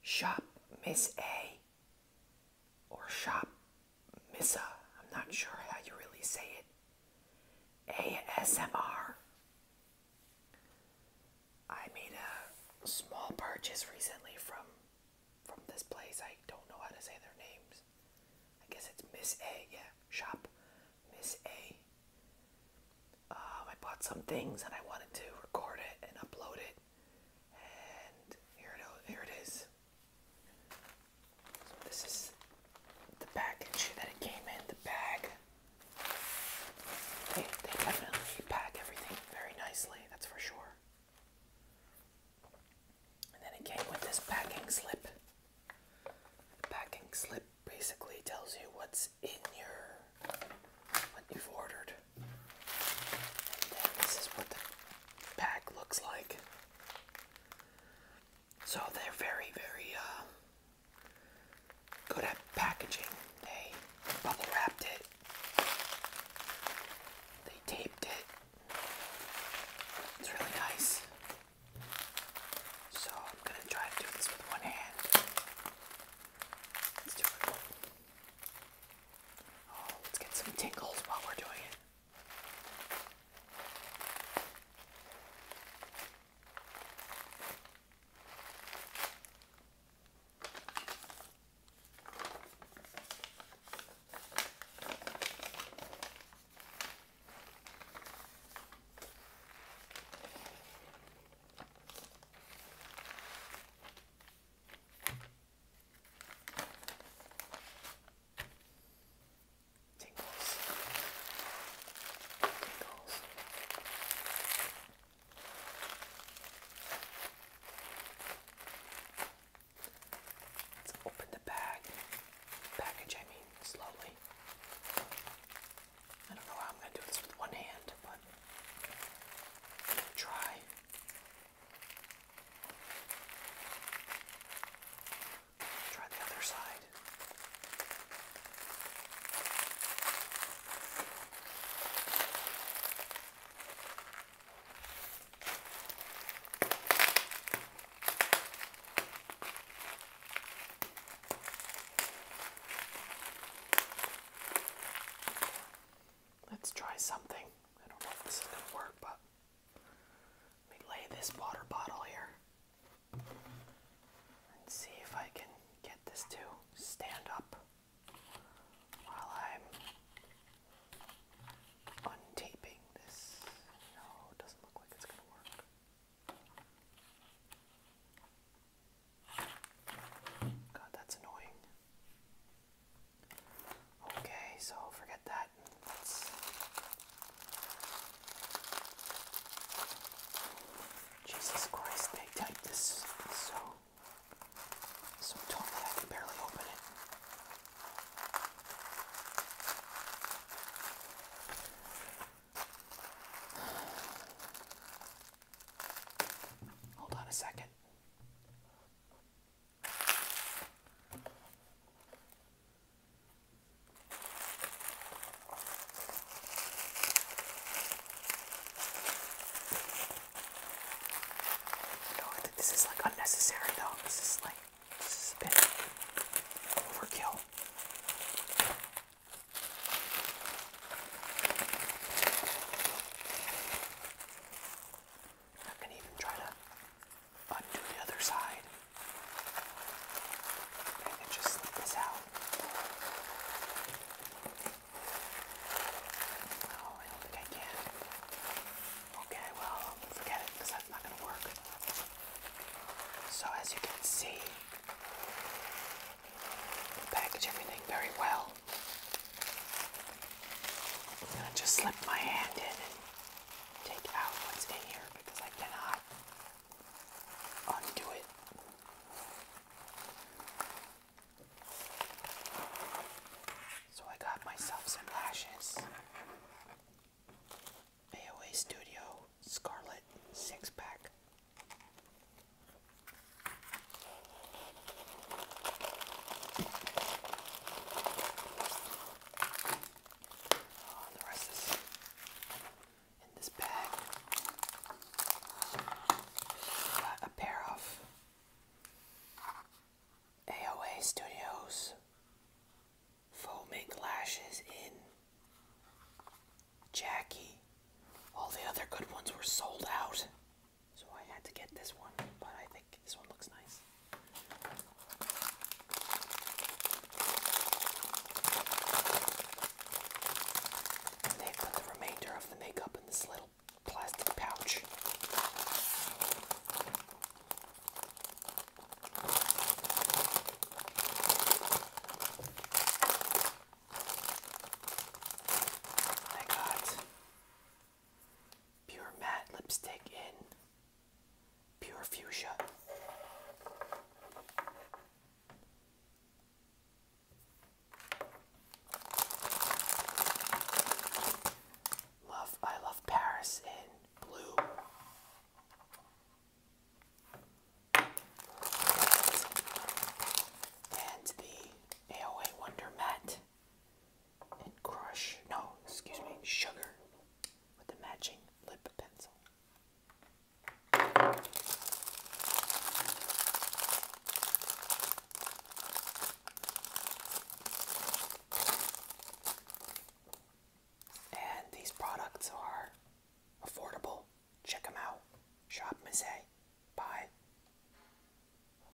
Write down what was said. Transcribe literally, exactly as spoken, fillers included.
Shop Miss A or Shop Missa. I'm not sure how you really say it. A S M R. I made a small purchase recently from from this place. I don't know how to say their names. I guess it's Miss A. Yeah, Shop Miss A. Um, I bought some things and I wanted to record it and upload it. And here it, here it is. So this is the package that it came in, the bag. They, they definitely pack everything very nicely, that's for sure. And then it came with this packing slip. The packing slip basically tells you what's in your, what you've ordered. And then this is what the bag looks like. So they're very, very uh, good at packaging. They bubble wrapped it. They taped it. It's really nice. So I'm going to try to do this with one hand. Let's do it. Oh, let's get some tingles while we're doing it. Slowly. I don't know how I'm going to do this with one hand, but I'm going to try. Try the other side. Let's try something. I don't know if this is going to work, but let me lay this water bottle here and see if I can get this to stand up while I'm untaping this. No, it doesn't look like it's going to work. God, that's annoying. Okay, so forget that. Let's Jesus Christ, they typed this so so tall that I can barely open it. Hold on a second. This is like unnecessary though. This is like, this is a bit overkill. I can even try to undo the other side. I can just slip this out. No, I don't think I can. Okay, well, forget it, because that's not going to work. So as you can see, we package everything very well. I'm going to just slip my hand in and take out what's in here because I cannot undo it. So I got myself some lashes. A O A Studio Scarlet six pack. The rest is in this bag. those foaming lashes in Jackie. All the other good ones were sold out, so I had to get this one, but I think this one looks nice. And they put the remainder of the makeup in this little plastic pouch. I got Pure Matte lipstick in Pure Fuchsia. Love, I Love Paris in blue. And the A O A Wonder Matte in Crush, no, excuse me, Sugar, with the matching lip pencil. And these products are affordable. Check them out. Shop Miss A.